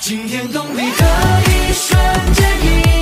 惊天动地的一瞬间。